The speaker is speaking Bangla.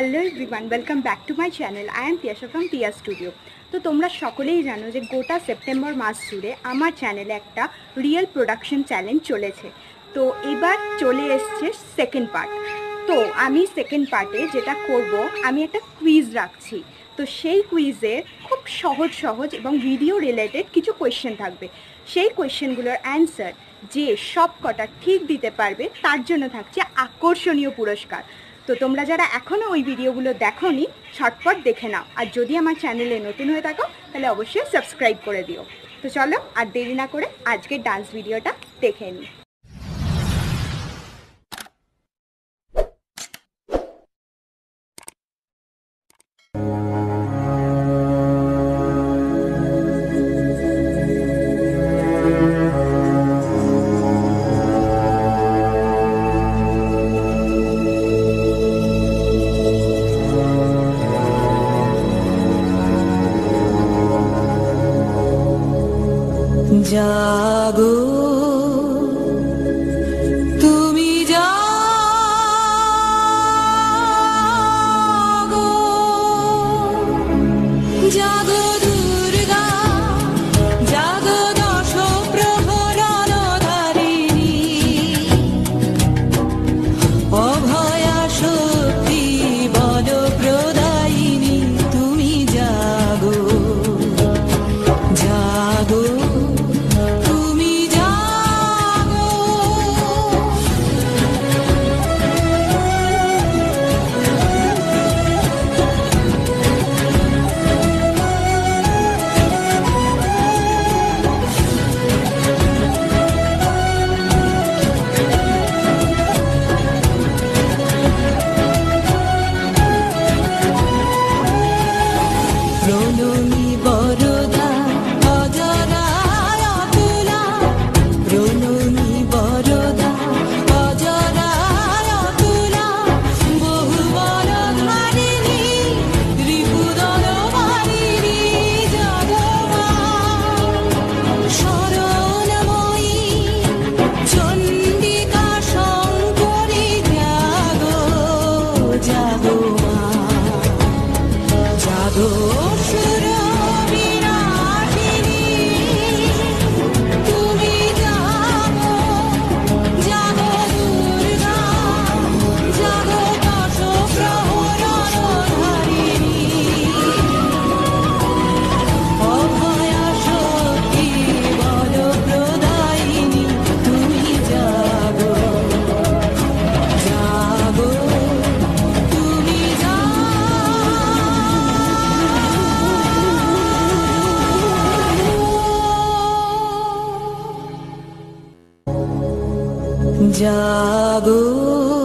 Hello everyone, welcome back to my channel. I am Tiasha from Tia studio. তো তোমরা সকলেই জানো যে গোটা সেপ্টেম্বর মাস জুড়ে আমার চ্যানেলে একটা রিয়েল প্রোডাকশন চ্যালেঞ্জ চলেছে। তো এবার চলে এসছে সেকেন্ড পার্ট। তো আমি সেকেন্ড পার্টে যেটা করব, আমি একটা কুইজ রাখছি। তো সেই কুইজে খুব সহজ সহজ এবং ভিডিও রিলেটেড কিছু কোয়েশ্চেন থাকবে। সেই কোয়েশ্চেনগুলোর অ্যান্সার যে সব কটা ঠিক দিতে পারবে তার জন্য থাকছে আকর্ষণীয় পুরস্কার। তো তোমরা যারা এখনও ওই ভিডিওগুলো দেখোনি, ঝটপট দেখে নাও। আর যদি আমার চ্যানেলে নতুন হয়ে থাকো তাহলে অবশ্যই সাবস্ক্রাইব করে দিও। তো চলো আর দেরি না করে আজকের ডান্স ভিডিওটা দেখে নিই। জাগো তুমি জাগো জাগো দুর্গা জাগো দশ প্রহরণ ধারিণী অভয়া শক্তি বল প্রদায়িনী তুমি জাগো জাগো প্রণমী বরদা অজরা অতুলা প্রণমী বরদা অজরা অতুলা বহু বরধারিণী রিপুদর বারিণী জগমা শরণময়ী চণ্ডিকা শঙ্করী জাগো জাগো মা জাগো জাগো